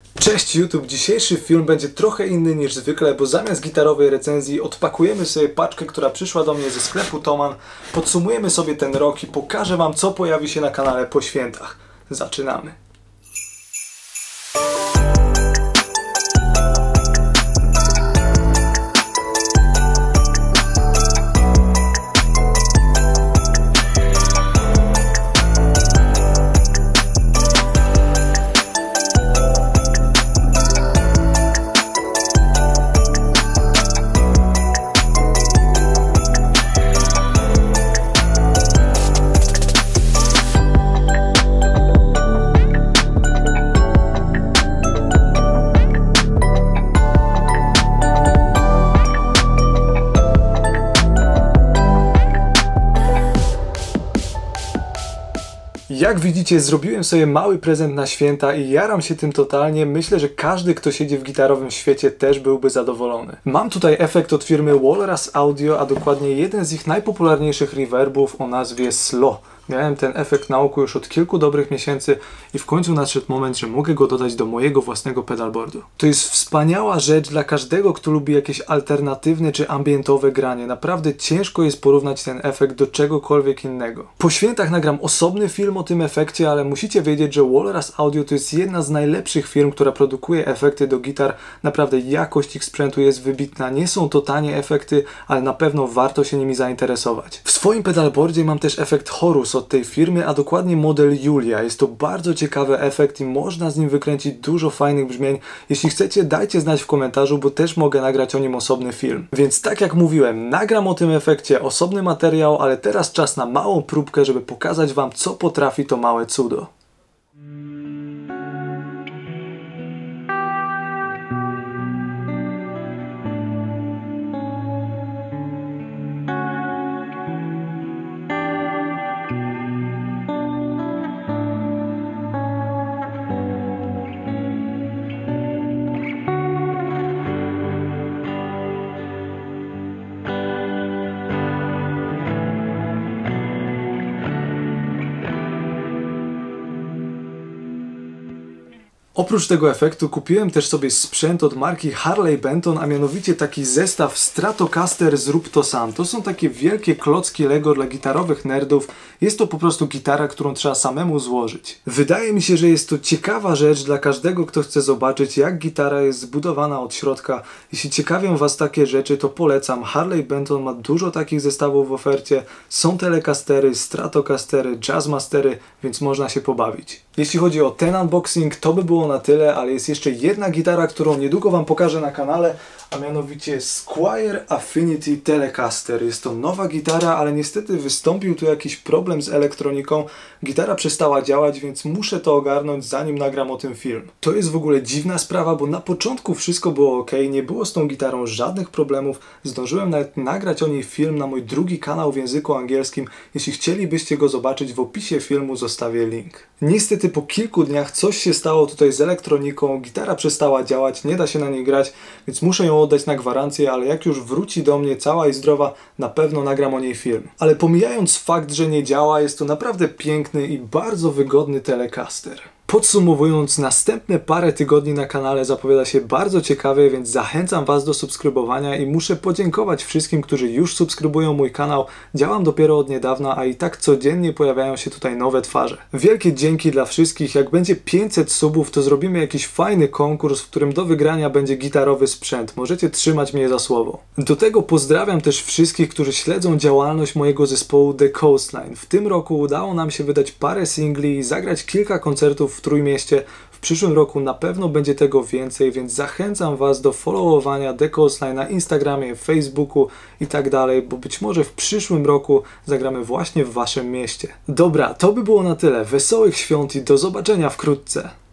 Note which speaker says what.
Speaker 1: Cześć YouTube, dzisiejszy film będzie trochę inny niż zwykle, bo zamiast gitarowej recenzji odpakujemy sobie paczkę, która przyszła do mnie ze sklepu Thomann, podsumujemy sobie ten rok i pokażę wam, co pojawi się na kanale po świętach. Zaczynamy! Jak widzicie, zrobiłem sobie mały prezent na święta i jaram się tym totalnie. Myślę, że każdy, kto siedzi w gitarowym świecie, też byłby zadowolony. Mam tutaj efekt od firmy Walrus Audio, a dokładnie jeden z ich najpopularniejszych reverbów o nazwie Slow. Miałem ten efekt na oku już od kilku dobrych miesięcy i w końcu nadszedł moment, że mogę go dodać do mojego własnego pedalboardu. To jest wspaniała rzecz dla każdego, kto lubi jakieś alternatywne czy ambientowe granie. Naprawdę ciężko jest porównać ten efekt do czegokolwiek innego. Po świętach nagram osobny film o tym efekcie, ale musicie wiedzieć, że Walrus Audio to jest jedna z najlepszych firm, która produkuje efekty do gitar. Naprawdę jakość ich sprzętu jest wybitna. Nie są to tanie efekty, ale na pewno warto się nimi zainteresować. W swoim pedalboardzie mam też efekt Horus od tej firmy, a dokładnie model Julia. Jest to bardzo ciekawy efekt i można z nim wykręcić dużo fajnych brzmień. Jeśli chcecie, dajcie znać w komentarzu, bo też mogę nagrać o nim osobny film. Więc tak jak mówiłem, nagram o tym efekcie osobny materiał, ale teraz czas na małą próbkę, żeby pokazać wam, co potrafi to małe cudo. Oprócz tego efektu kupiłem też sobie sprzęt od marki Harley Benton, a mianowicie taki zestaw Stratocaster Zrób to sam. To są takie wielkie klocki Lego dla gitarowych nerdów. Jest to po prostu gitara, którą trzeba samemu złożyć. Wydaje mi się, że jest to ciekawa rzecz dla każdego, kto chce zobaczyć, jak gitara jest zbudowana od środka. Jeśli ciekawią was takie rzeczy, to polecam. Harley Benton ma dużo takich zestawów w ofercie. Są Telecastery, Stratocastery, Jazzmastery, więc można się pobawić. Jeśli chodzi o ten unboxing, to by było na tyle, ale jest jeszcze jedna gitara, którą niedługo wam pokażę na kanale, a mianowicie Squier Affinity Telecaster. Jest to nowa gitara, ale niestety wystąpił tu jakiś problem z elektroniką. Gitara przestała działać, więc muszę to ogarnąć, zanim nagram o tym film. To jest w ogóle dziwna sprawa, bo na początku wszystko było ok, nie było z tą gitarą żadnych problemów. Zdążyłem nawet nagrać o niej film na mój drugi kanał w języku angielskim. Jeśli chcielibyście go zobaczyć, w opisie filmu zostawię link. Niestety po kilku dniach coś się stało tutaj z elektroniką, gitara przestała działać, nie da się na niej grać, więc muszę ją oddać na gwarancję, ale jak już wróci do mnie cała i zdrowa, na pewno nagram o niej film. Ale pomijając fakt, że nie działa, jest to naprawdę piękny i bardzo wygodny Telecaster. Podsumowując, następne parę tygodni na kanale zapowiada się bardzo ciekawie, więc zachęcam was do subskrybowania i muszę podziękować wszystkim, którzy już subskrybują mój kanał. Działam dopiero od niedawna, a i tak codziennie pojawiają się tutaj nowe twarze. Wielkie dzięki dla wszystkich. Jak będzie 500 subów, to zrobimy jakiś fajny konkurs, w którym do wygrania będzie gitarowy sprzęt. Możecie trzymać mnie za słowo. Do tego pozdrawiam też wszystkich, którzy śledzą działalność mojego zespołu The Coastline. W tym roku udało nam się wydać parę singli i zagrać kilka koncertów w Trójmieście. W przyszłym roku na pewno będzie tego więcej, więc zachęcam was do followowania The Coastline na Instagramie, Facebooku i tak dalej, bo być może w przyszłym roku zagramy właśnie w waszym mieście. Dobra, to by było na tyle. Wesołych świąt i do zobaczenia wkrótce.